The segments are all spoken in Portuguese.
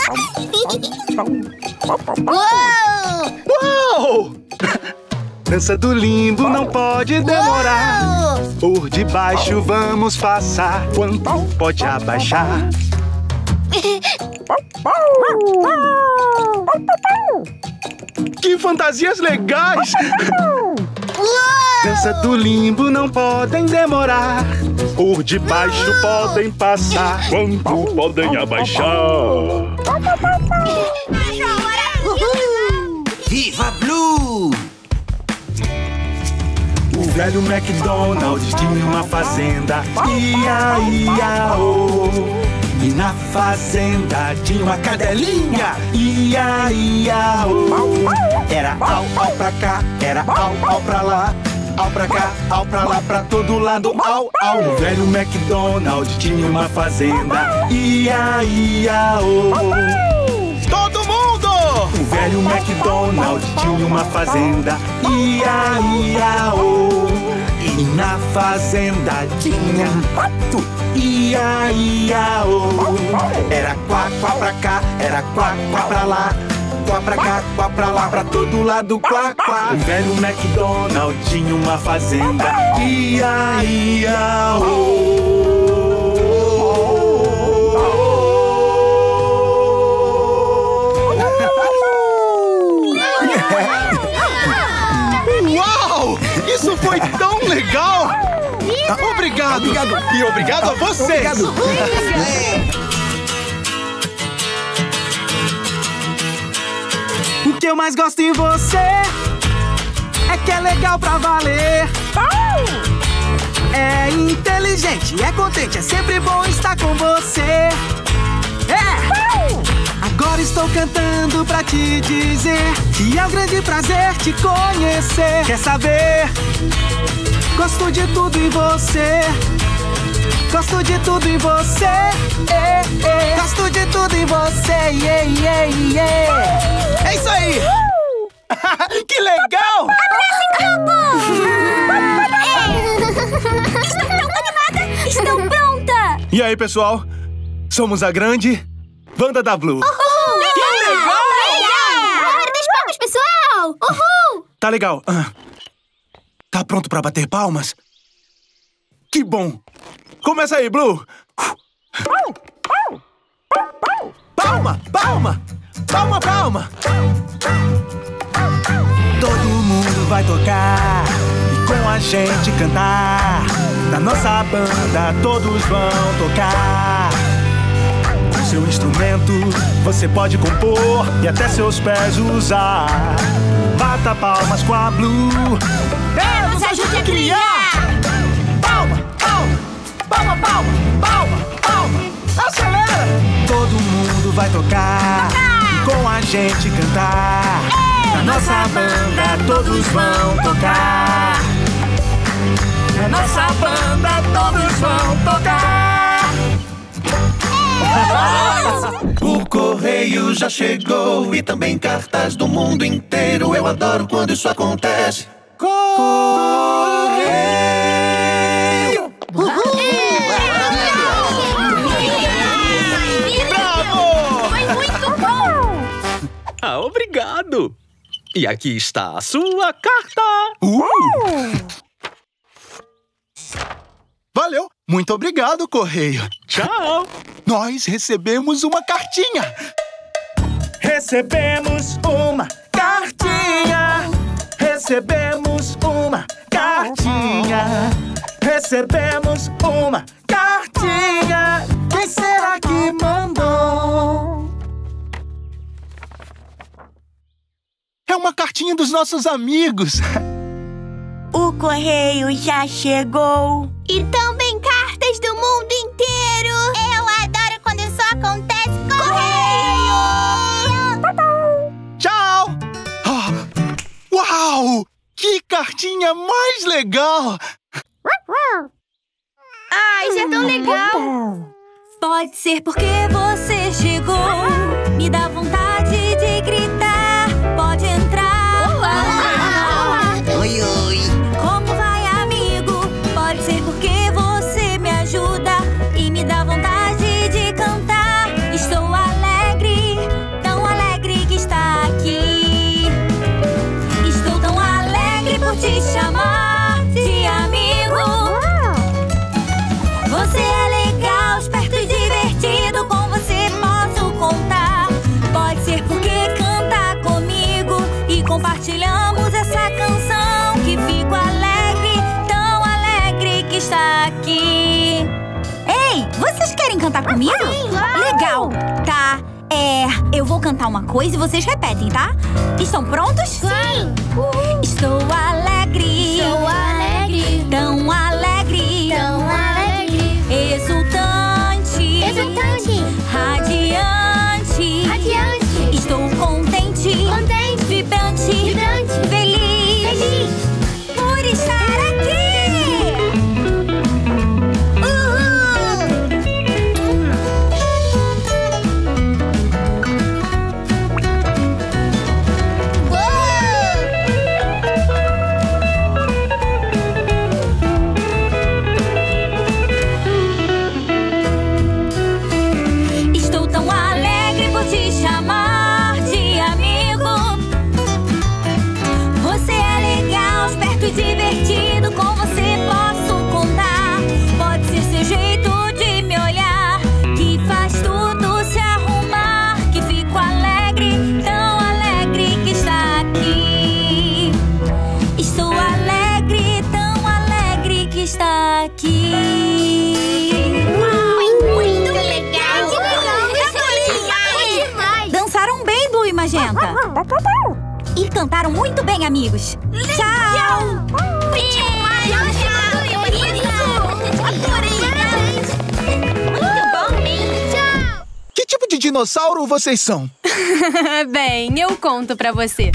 Uou! Dança do limbo não pode demorar. Por debaixo vamos passar. Quanto pode abaixar? Que fantasias legais! Dança do limbo não podem demorar. Por debaixo podem passar. Quanto podem abaixar? Viva Blue! O velho McDonald's tinha uma fazenda. Ia, ia, oh. E na fazenda tinha uma cadelinha. Ia, ia, oh. Era au, au pra cá, era au, au pra lá. Au pra cá, au pra lá, pra todo lado, au, au. O velho McDonald's tinha uma fazenda. Ia, ia, oh. Todo mundo! O velho McDonald's tinha uma fazenda. Ia, ia, oh. E na fazenda tinha um pato. Ia, ia, oh. Era quá, quá pra cá, era quá, quá pra lá. Quá pra cá, quá pra lá, pra todo lado, quá, quá. O velho McDonald's tinha uma fazenda. Ia, ia, oh. Uau! Isso foi tão legal! Obrigado! E obrigado a vocês! Obrigado. O que eu mais gosto em você é que é legal pra valer. É inteligente, é contente, é sempre bom estar com você. Agora estou cantando pra te dizer que é um grande prazer te conhecer. Quer saber? Gosto de tudo em você. Gosto de tudo em você. Gosto de tudo em você. É isso aí! Que legal! Estou tão animada! Estou pronta! E aí, pessoal? Somos a grande Banda da Blue. Hora das palmas, pessoal! Uhul! Tá legal. Tá pronto pra bater palmas? Que bom! Começa aí, Blue! Palma, palma! Palma, palma! Todo mundo vai tocar e com a gente cantar. Na nossa banda todos vão tocar. Com seu instrumento você pode compor e até seus pés usar. Bata palmas com a Blue. Nos ajude a criar! Palma, palma, palma, palma, palma, palma. Acelera! Todo mundo vai tocar e com a gente cantar. Na nossa banda todos vão tocar. Na nossa banda todos vão tocar. O correio já chegou e também cartas do mundo inteiro. Eu adoro quando isso acontece. Correio! Bravo! Foi muito bom! Ah, obrigado! E aqui está a sua carta! Valeu! Muito obrigado, correio! Tchau! Nós recebemos uma cartinha! Recebemos uma cartinha! Recebemos uma cartinha! Recebemos uma cartinha! Quem será que mandou? É uma cartinha dos nossos amigos! O correio já chegou. E também cartas do mundo inteiro! Eu adoro quando isso acontece! Correio! Tchau! Uau! Que cartinha mais legal! Ai, isso é tão legal! Pode ser porque você chegou. Me dá vontade de gritar. Pode entrar. Oi, oi. Como vai, amigo? Pode ser porque você me ajuda e me dá vontade de cantar. Estou alegre Eu vou cantar uma coisa e vocês repetem, tá? Estão prontos? Sim! Estou alegre. Estou alegre. Tão alegre. Tão alegre. Exultante. Exultante. Radiante. Radiante. Estou contente. Contente. Vibrante. Vibrante. Feliz. Feliz. Por estar aqui. Estou tão alegre por te chamar de amigo. Você é legal, esperto e divertido. Com você posso contar. Pode ser seu jeito de me olhar que faz tudo se arrumar. Que fico alegre, tão alegre que está aqui. Estou alegre, tão alegre que está aqui. Muito legal! Dançaram bem, Blue e Magenta. E cantaram muito bem, amigos. Tchau! Que tipo de dinossauro vocês são? Bem, eu conto pra você.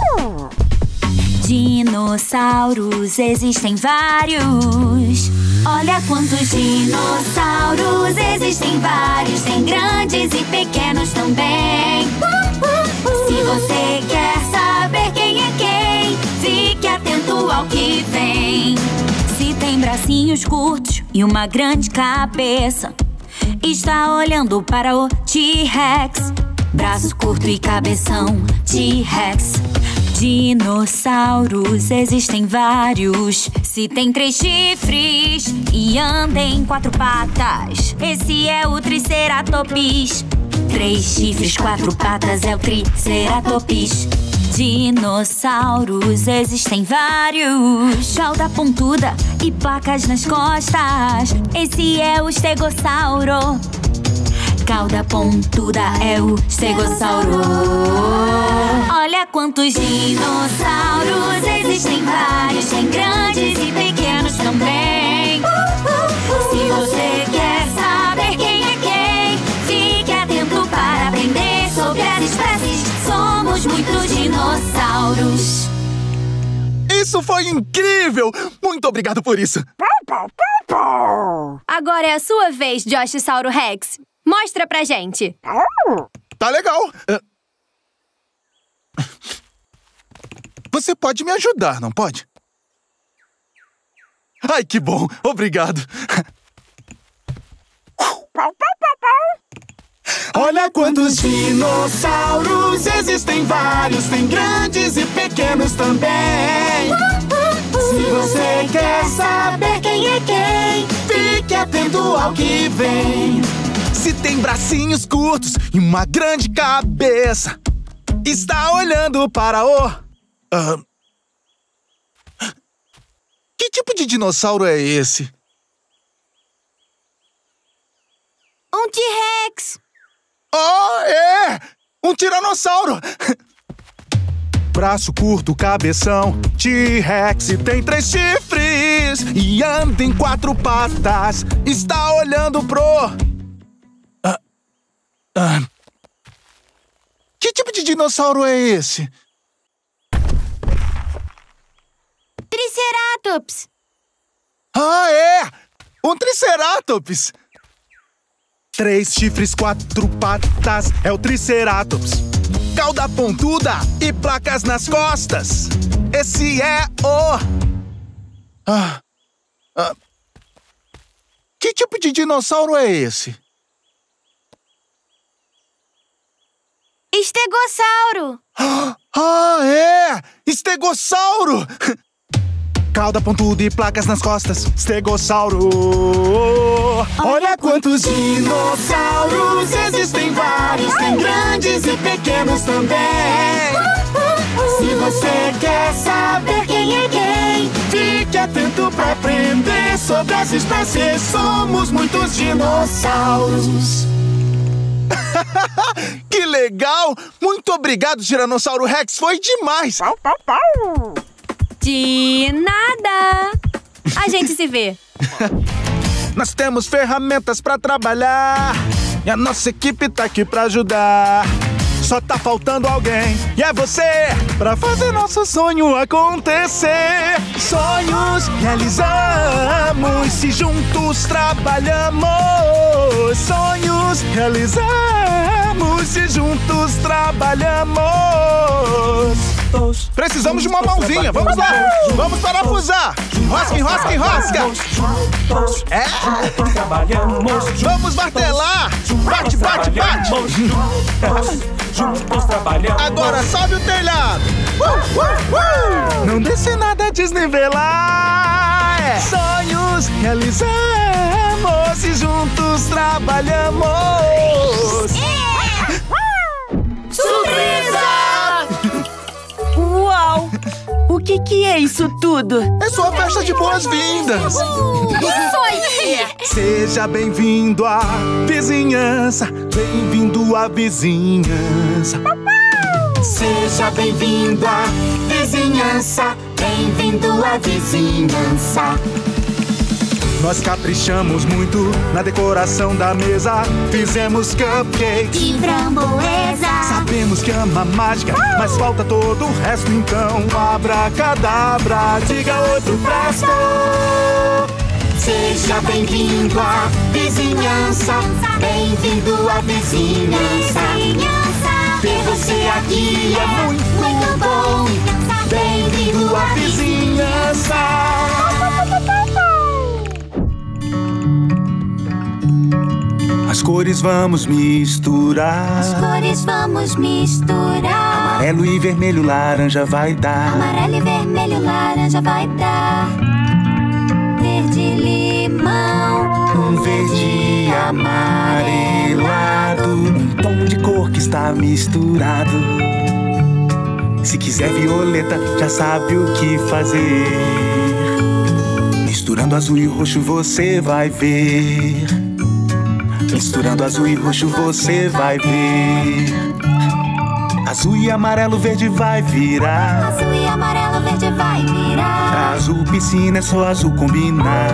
Dinossauros existem vários. Olha quantos dinossauros existem vários. Tem grandes e pequenos também. Se você quer saber quem é quem, fique atento ao que vem. Se tem bracinhos curtos e uma grande cabeça, está olhando para o T-Rex. Braço curto e cabeção, T-Rex. Dinossauros existem vários. Se tem 3 chifres e anda em 4 patas, esse é o Triceratops. 3 chifres, 4 patas é o Triceratops. Dinossauros existem vários. Cauda pontuda e placas nas costas, esse é o Estegossauro. Cauda pontuda é o Estegossauro. Olha quantos dinossauros existem vários. Tem grandes e pequenos também. Se você quer saber quem é quem, fique atento para aprender sobre as espécies. Somos muitos dinossauros. Isso foi incrível! Muito obrigado por isso! Agora é a sua vez, Joshsauro Rex. Mostra pra gente. Tá legal! Você pode me ajudar, não pode? Ai, que bom! Obrigado! Olha quantos dinossauros existem vários. Tem grandes e pequenos também. Se você quer saber quem é quem, fique atento ao que vem. Se tem bracinhos curtos e uma grande cabeça, está olhando para o... Que tipo de dinossauro é esse? Um T-Rex! Oh, é! Um tiranossauro! Braço curto, cabeção, T-Rex e tem 3 chifres e anda em 4 patas, está olhando pro... Que tipo de dinossauro é esse? Triceratops! Ah, é! Um Triceratops! 3 chifres, 4 patas, é o Triceratops. Cauda pontuda e placas nas costas, esse é o... Que tipo de dinossauro é esse? Estegossauro! Ah, é! Estegossauro! Cauda pontuda e placas nas costas, Estegossauro! Olha quantos dinossauros existem vários. Tem grandes e pequenos também. Se você quer saber quem é quem, fique atento pra aprender sobre as espécies. Somos muitos dinossauros. Que legal! legal! Muito obrigado, Tiranossauro Rex! Foi demais! De nada! A gente se vê. Nós temos ferramentas pra trabalhar e a nossa equipe tá aqui pra ajudar. Só tá faltando alguém e é você pra fazer nosso sonho acontecer. Sonhos realizamos se juntos trabalhamos. Sonhos realizamos se juntos trabalhamos. Precisamos de uma mãozinha, vamos lá! Vamos parafusar! Rosca, enrosca, enrosca! É! Vamos martelar! Bate, bate, bate! Agora sobe o telhado! Não deixe nada desnivelar! É. Sonhos realizamos e juntos trabalhamos! Surpresa! Uau! O que é isso tudo? É sua festa de boas-vindas! Isso aí! Seja bem-vindo à vizinhança, bem-vindo à vizinhança. Seja bem-vindo à vizinhança, bem-vindo à vizinhança. Nós caprichamos muito na decoração da mesa. Fizemos cupcakes De framboesa. Sabemos que ama mágica, mas falta todo o resto. Então, abracadabra, diga outro presto. Seja bem-vindo à vizinhança, bem-vindo à vizinhança. Ter você aqui é muito bom. Bem-vindo à vizinhança. As cores vamos misturar. As cores vamos misturar. Amarelo e vermelho, laranja vai dar. Amarelo e vermelho, laranja vai dar. Verde limão. Um verde amarelado, um tom de cor que está misturado. Se quiser violeta, já sabe o que fazer. Misturando azul e roxo você vai ver. Misturando azul e roxo você vai ver. Azul e amarelo, verde vai virar. Azul e amarelo, verde vai virar. Azul piscina é só azul combinar.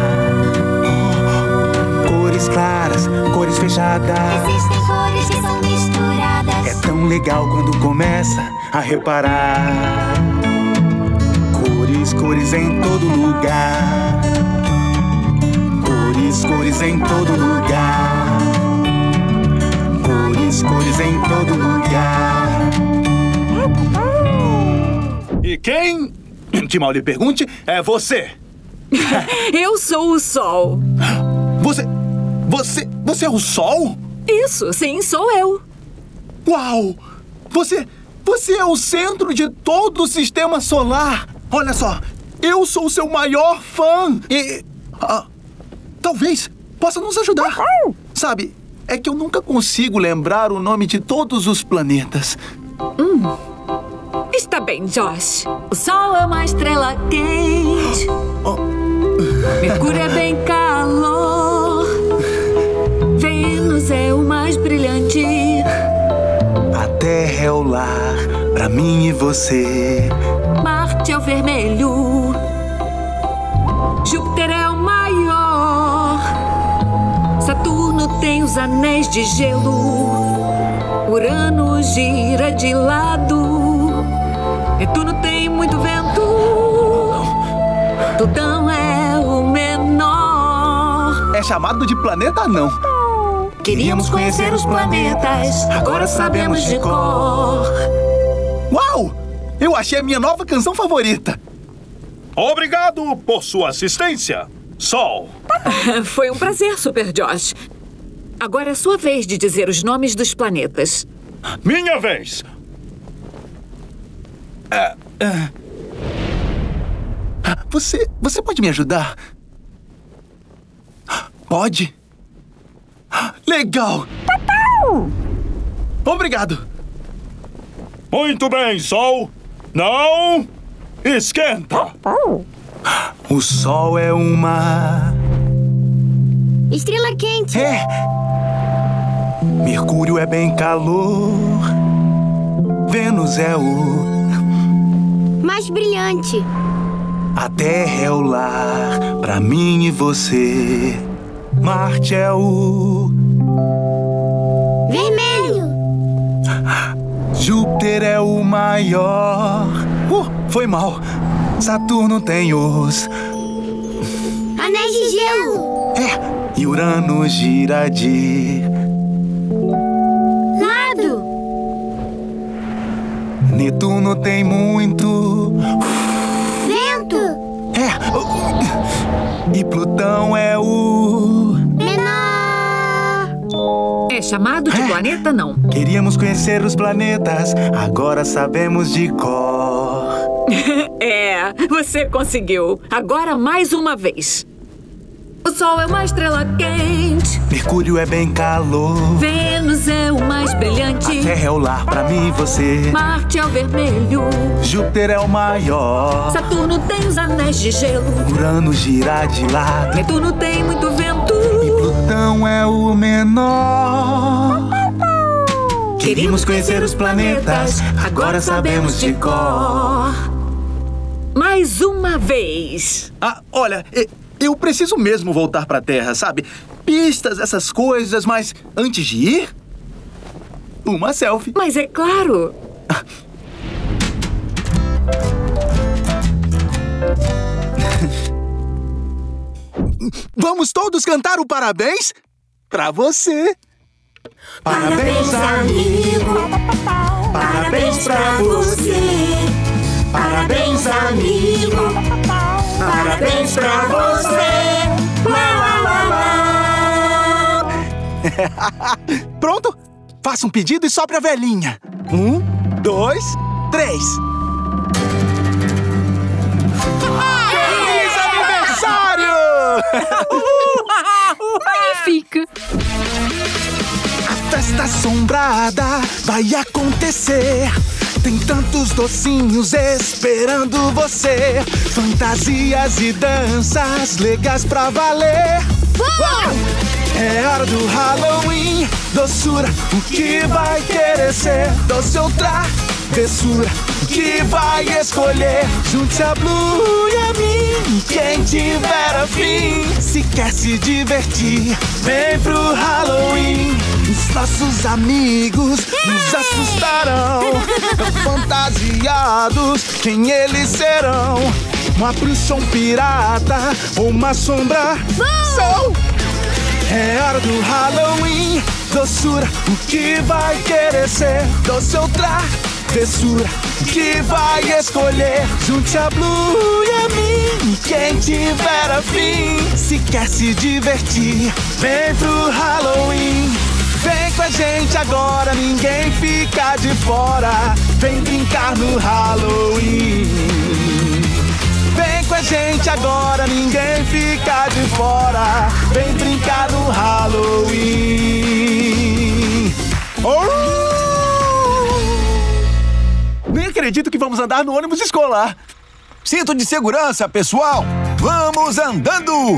Cores claras, cores fechadas. Existem cores que são misturadas. É tão legal quando começa a reparar. Cores, cores em todo lugar. Cores, cores em todo lugar. Cores, cores em todo lugar. E quem, que mal lhe pergunte, é você? Eu sou o Sol. Você é o Sol? Isso, sim, sou eu. Uau! Você é o centro de todo o sistema solar. Olha só, eu sou o seu maior fã e... talvez possa nos ajudar. Sabe, é que eu nunca consigo lembrar o nome de todos os planetas. Está bem, Josh. O Sol é uma estrela quente. Mercúrio é bem calor. Vênus é o mais brilhante. A Terra é o lar pra mim e você. Marte é o vermelho. Júpiter é o maior. Saturno tem os anéis de gelo. Urano gira de lado. Netuno tem muito vento. Plutão é o menor. É chamado de planeta anão. Queríamos conhecer os planetas, agora sabemos de cor. Uau! Eu achei a minha nova canção favorita. Obrigado por sua assistência, Sol. Foi um prazer, Super Josh. Agora é sua vez de dizer os nomes dos planetas. Minha vez. Você pode me ajudar? Pode? Legal! Obrigado! Muito bem, Sol. Não esquenta. O Sol é uma... Estrela quente. É! Mercúrio é bem calor. Vênus é o mais brilhante. A Terra é o lar pra mim e você. Marte é o vermelho. Júpiter é o maior. Foi mal. Saturno tem os anéis de gelo. E Urano gira de lado. Netuno tem muito vento. E Plutão é o menor. É chamado de planeta, não? Queríamos conhecer os planetas, agora sabemos de cor. É, você conseguiu. Agora mais uma vez. O Sol é uma estrela quente. Mercúrio é bem calor. Vênus é o mais brilhante. A Terra é o lar pra mim e você. Marte é o vermelho. Júpiter é o maior. Saturno tem os anéis de gelo. Urano gira de lado. Netuno tem muito vento. E Plutão é o menor. Queríamos conhecer os planetas, agora sabemos de cor. Mais uma vez. Olha, eu preciso mesmo voltar pra Terra, sabe? Pistas, essas coisas, mas antes de ir, uma selfie. Mas é claro. Vamos todos cantar o parabéns pra você. Parabéns, amigo. Parabéns pra você. Parabéns, amigo. Parabéns pra você. Lá, lá, lá, lá. Pronto? Faça um pedido e sopre a velhinha. 1, 2, 3. Feliz aniversário! Magnífica! A festa assombrada vai acontecer. Tem tantos docinhos esperando você. Fantasias e danças legais pra valer. É hora do Halloween. Doçura, o que vai querer ser? Doce ou travessura, o que vai escolher? Junte a Blue e a mim, quem tiver afim. Se quer se divertir, vem pro Halloween. Os nossos amigos nos assustarão. Fantasiados, quem eles serão? Uma bruxa, um pirata ou uma assombração? É hora do Halloween. Doçura, o que vai querer ser? Doce ou travessura, o que vai escolher? Junte a Blue e a mim, quem tiver afim. Se quer se divertir, vem pro Halloween. Vem com a gente agora, ninguém fica de fora. Vem brincar no Halloween. Vem com a gente agora, ninguém fica de fora. Vem brincar no Halloween. Nem acredito que vamos andar no ônibus escolar. Cinto de segurança, pessoal. Vamos andando.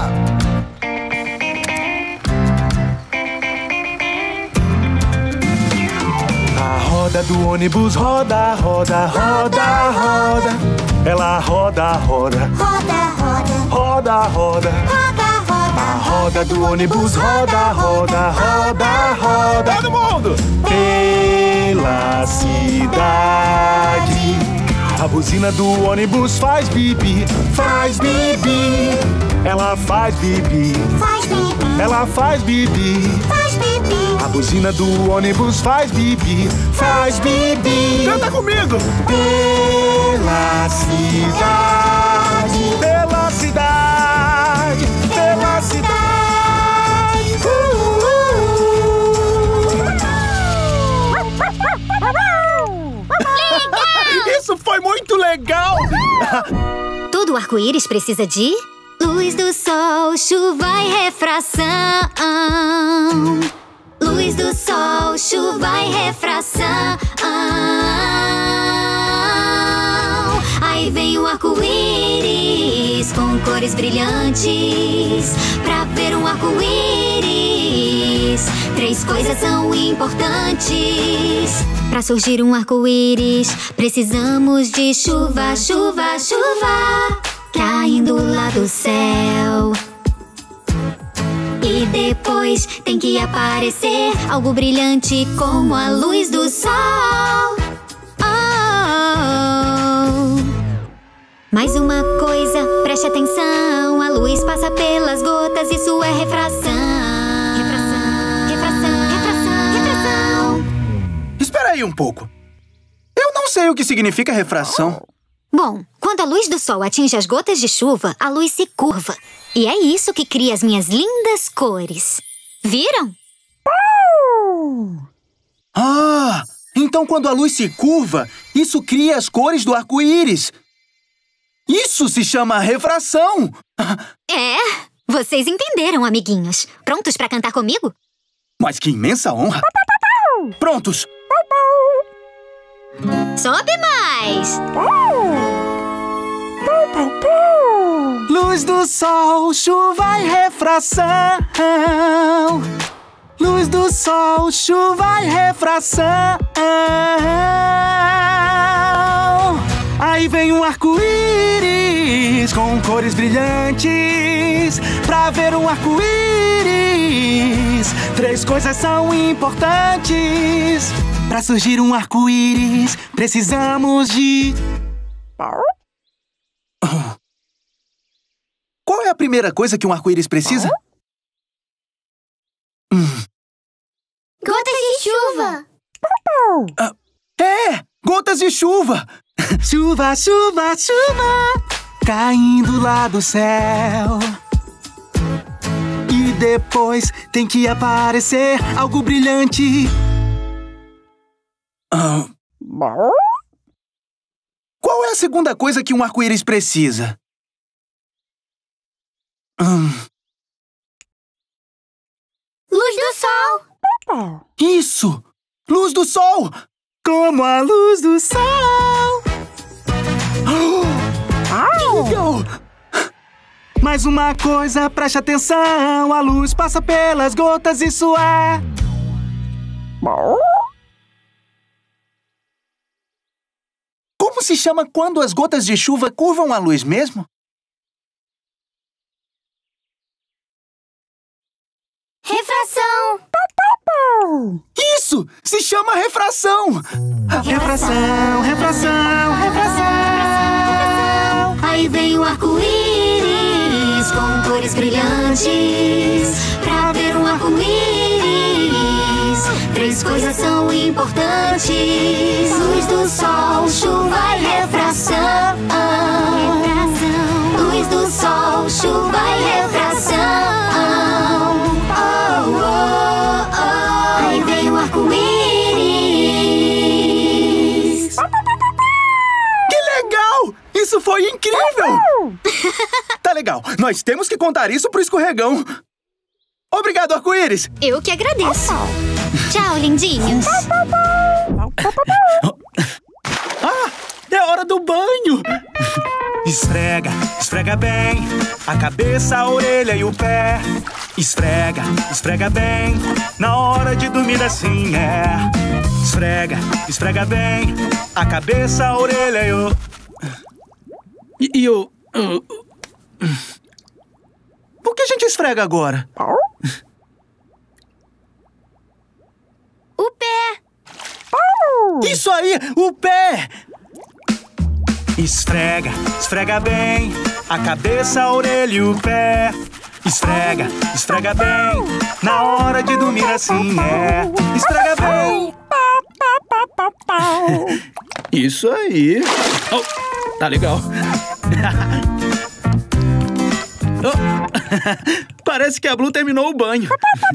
A roda do ônibus roda, roda, roda, roda. Ela roda, roda, Roda, roda, roda, roda. roda, roda. A roda do ônibus roda, roda, roda, roda. Todo mundo! Pela cidade. A buzina do ônibus faz bibi, faz bibi. Ela faz bibi, Faz bibi, ela faz bibi. faz bibi. A buzina do ônibus faz bibi, faz bibi. Canta comigo! Pela cidade, pela cidade, pela cidade. Isso foi muito legal! Todo arco-íris precisa de luz do sol, chuva e refração. Luz do sol, chuva e refração. Aí vem o arco-íris com cores brilhantes. Pra ver um arco-íris, 3 Três coisas são importantes. Pra surgir um arco-íris, precisamos de chuva, chuva, chuva, caindo lá do céu. E depois tem que aparecer algo brilhante como a luz do sol. Oh. Mais uma coisa, preste atenção. A luz passa pelas gotas, isso é refração. Refração, refração, refração, refração. Espera aí um pouco. Eu não sei o que significa refração. Bom, quando a luz do sol atinge as gotas de chuva, a luz se curva. E é isso que cria as minhas lindas cores. Viram? Ah, então quando a luz se curva, isso cria as cores do arco-íris. Isso se chama refração. É, vocês entenderam, amiguinhos. Prontos pra cantar comigo? Mas que imensa honra. Prontos. Sobe mais! Luz do sol, chuva e refração. Luz do sol, chuva e refração. Aí vem um arco-íris com cores brilhantes. Pra ver um arco-íris, três coisas são importantes. Pra surgir um arco-íris, precisamos de... Qual é a primeira coisa que um arco-íris precisa? Gotas de chuva. Gotas de chuva. Chuva, chuva, chuva, caindo lá do céu. E depois tem que aparecer algo brilhante. Qual é a segunda coisa que um arco-íris precisa? Luz do sol. Isso! Luz do sol! Como a luz do sol. Que legal! Mais uma coisa, preste atenção. A luz passa pelas gotas, isso é... Como se chama quando as gotas de chuva curvam a luz mesmo? Refração. Isso! Se chama refração! Refração, refração, refração. Aí vem o arco-íris com cores brilhantes. Pra ver um arco-íris, três coisas são importantes. Luz do sol, chuva e refração. Luz do sol, chuva e refração. Aí vem o arco-íris. Que legal! Isso foi incrível! Tá legal, nós temos que contar isso pro escorregão. Obrigado, arco-íris! Eu que agradeço. Tchau, lindinhos. É hora do banho! Esfrega, esfrega bem a cabeça, a orelha e o pé. Esfrega, esfrega bem, na hora de dormir assim é. Esfrega, esfrega bem a cabeça, a orelha e o... E o... Por que a gente esfrega agora? O pé. Isso aí, o pé! Esfrega, esfrega bem a cabeça, a orelha e o pé. Esfrega, esfrega bem, na hora de dormir assim é. Esfrega bem. Isso aí. Oh, tá legal. Parece que a Blue terminou o banho.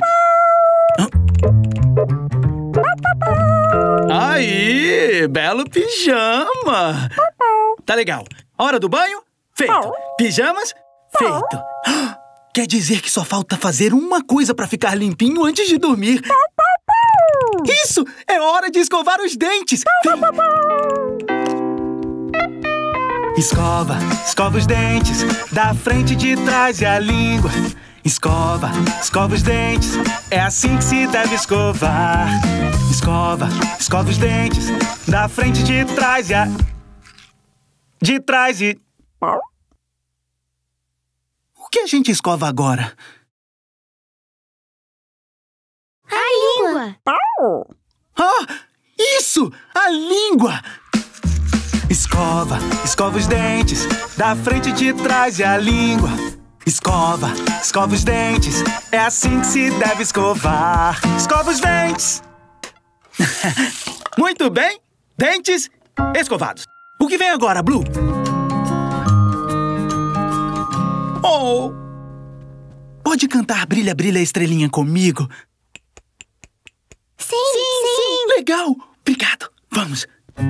Aí, belo pijama. Tá legal. Hora do banho? Feito. Pijamas? Feito. Quer dizer que só falta fazer uma coisa pra ficar limpinho antes de dormir. Isso! É hora de escovar os dentes. Escova, escova os dentes, da frente, de trás e a língua. Escova, escova os dentes, é assim que se deve escovar. Escova, escova os dentes, da frente, de trás e de trás e... O que a gente escova agora? A língua. Ah, isso! A língua! Escova, escova os dentes, da frente, de trás e a língua. Escova, escova os dentes, é assim que se deve escovar. Escova os dentes! Muito bem, dentes escovados. O que vem agora, Blue? Oh! Pode cantar Brilha, Brilha, Estrelinha comigo? Sim. Legal! Obrigado. Vamos.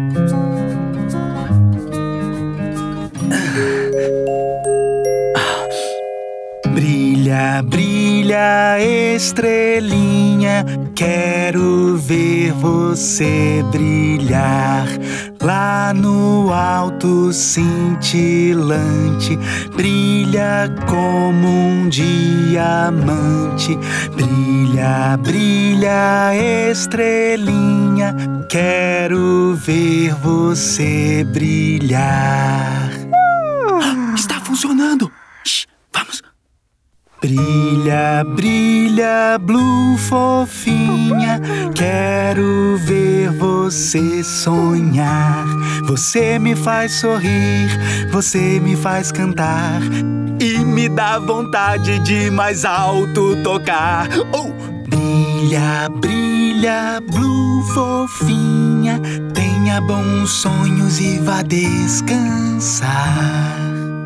Brilha, brilha, estrelinha, quero ver você brilhar. Lá no alto cintilante, brilha como um diamante. Brilha, brilha, estrelinha, quero ver você brilhar. Está funcionando! Shhh, vamos! Brilha, brilha, Blue fofinha, quero ver você sonhar. Você me faz sorrir, você me faz cantar e me dá vontade de mais alto tocar. Oh! Brilha, brilha, Blue fofinha, tenha bons sonhos e vá descansar.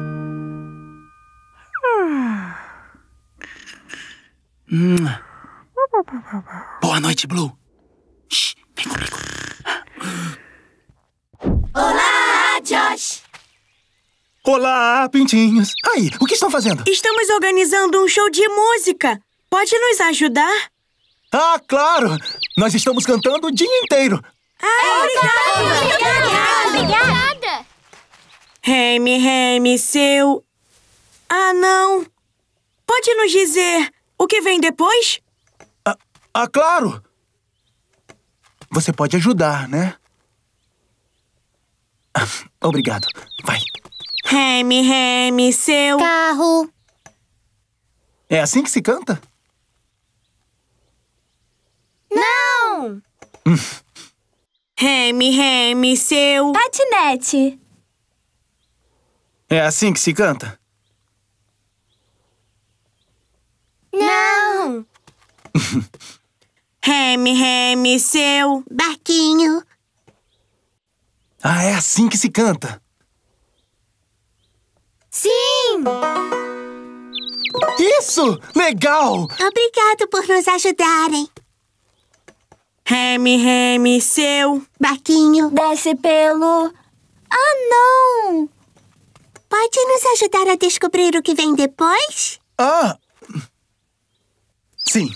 Boa noite, Blue. Shhh, vem comigo. Olá, Josh. Olá, pintinhos. Aí, o que estão fazendo? Estamos organizando um show de música. Pode nos ajudar? Ah, claro! Nós estamos cantando o dia inteiro. Obrigada. Remy, seu... Ah, não. Pode nos dizer o que vem depois? Claro! Você pode ajudar, né? Obrigado. Vai. Remy, seu... Carro. É assim que se canta? Não. Remy, seu... Patinete. É assim que se canta? Não. Remy, seu... Barquinho. Ah, é assim que se canta? Sim. Isso! Legal! Obrigado por nos ajudarem. Remy, seu... Barquinho. Desce pelo... Ah, não! Pode nos ajudar a descobrir o que vem depois? Sim.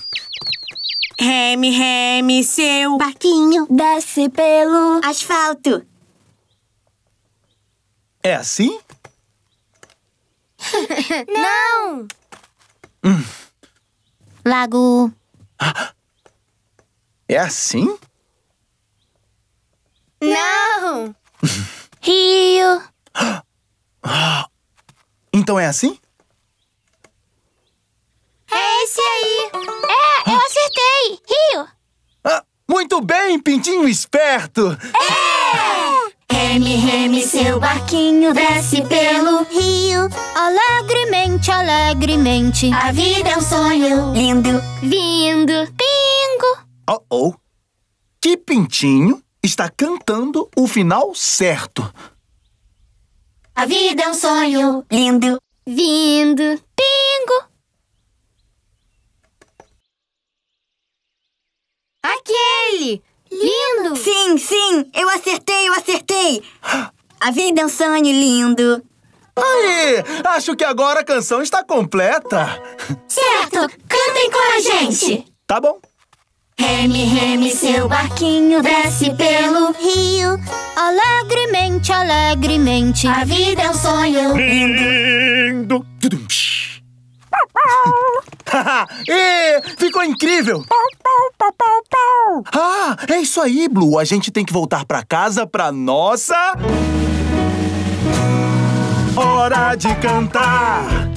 Remy, seu... Barquinho. Desce pelo... Asfalto. É assim? Não. Lago. É assim? Não. Rio. Então é assim? É esse aí. Eu acertei. Rio. Muito bem, pintinho esperto! Remy, seu barquinho desce pelo rio. Alegremente, alegremente. A vida é um sonho lindo, vindo. Pingo. Oh. Que pintinho está cantando o final certo? A vida é um sonho lindo, vindo. Pingo. Aquele! Lindo! Sim, eu acertei! A vida é um sonho lindo. Aí, acho que agora a canção está completa. Certo! Cantem com a gente! Tá bom. Remy, seu barquinho desce pelo rio. Alegremente, alegremente. A vida é um sonho lindo. Ficou incrível! Ah, é isso aí, Blue. A gente tem que voltar pra casa pra nossa... hora de cantar!